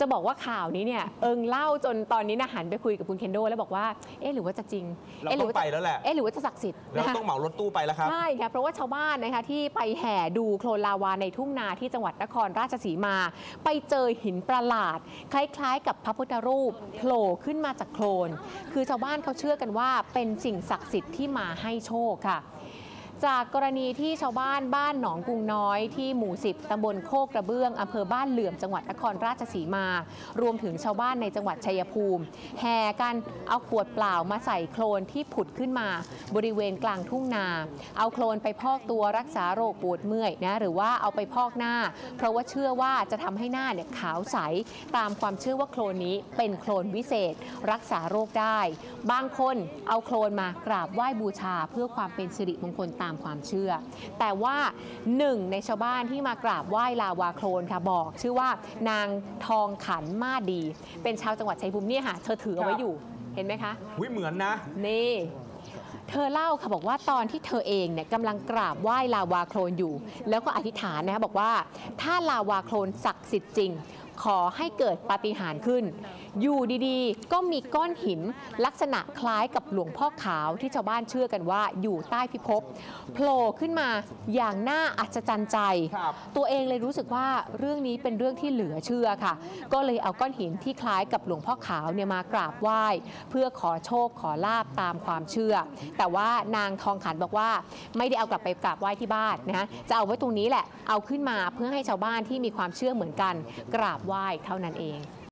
จะบอกว่าข่าวนี้เนี่ยเอิงเล่าจนตอนนี้นะหันไปคุยกับคุณเคนโดแล้วบอกว่าหรือว่าจะจริงเราต้องไปแล้วแหละหรือว่าจะศักดิ์สิทธิ์เราต้องเหมารถตู้ไปแล้วครับใช่ค่ะเพราะว่าชาวบ้านนะคะที่ไปแห่ดูโคลนลาวาในทุ่งนาที่จังหวัดนครราชสีมาไปเจอหินประหลาดคล้ายๆกับพระพุทธรูปโผล่ขึ้นมาจากโคลนคือชาวบ้านเขาเชื่อกันว่าเป็นสิ่งศักดิ์สิทธิ์ที่มาให้โชคค่ะจากกรณีที่ชาวบ้านหนองกรุงน้อยที่หมู่10ตำบลโคกกระเบื้องอำเภอบ้านเหลื่อมจังหวัดนครราชสีมารวมถึงชาวบ้านในจังหวัดชัยภูมิแห่กันเอาขวดเปล่ามาใส่โคลนที่ผุดขึ้นมาบริเวณกลางทุ่งนาเอาโคลนไปพอกตัวรักษาโรคปวดเมื่อยนะหรือว่าเอาไปพอกหน้าเพราะว่าเชื่อว่าจะทำให้หน้าเนี่ยขาวใสตามความเชื่อว่าโคลนนี้เป็นโคลนวิเศษรักษาโรคได้บางคนเอาโคลนมากราบไหว้บูชาเพื่อความเป็นสิริมงคลตามความเชื่อแต่ว่าหนึ่งในชาวบ้านที่มากราบไหว้ลาวาโคลนค่ะบอกชื่อว่านางทองขันมาดีเป็นชาวจังหวัดชัยภูมิเนี่ยค่ะเธอถือเอาไว้อยู่เห็นไหมคะเหมือนนะนี่เธอเล่าค่ะบอกว่าตอนที่เธอเองเนี่ยกำลังกราบไหว้ลาวาโคลนอยู่แล้วก็อธิษฐานนะคะบอกว่าถ้าลาวาโคลนศักดิ์สิทธิ์จริงขอให้เกิดปาฏิหาริย์ขึ้นอยู่ดีๆก็มีก้อนหินลักษณะคล้ายกับหลวงพ่อขาวที่ชาวบ้านเชื่อกันว่าอยู่ใต้พิภพโผล่ขึ้นมาอย่างน่าอัศจรรย์ใจตัวเองเลยรู้สึกว่าเรื่องนี้เป็นเรื่องที่เหลือเชื่อค่ะก็เลยเอาก้อนหินที่คล้ายกับหลวงพ่อขาวเนี่ยมากราบไหว้เพื่อขอโชคขอลาภตามความเชื่อแต่ว่านางทองขันบอกว่าไม่ได้เอากลับไปกราบไหว้ที่บ้านนะจะเอาไว้ตรงนี้แหละเอาขึ้นมาเพื่อให้ชาวบ้านที่มีความเชื่อเหมือนกันกราบไหว้เท่านั้นเอง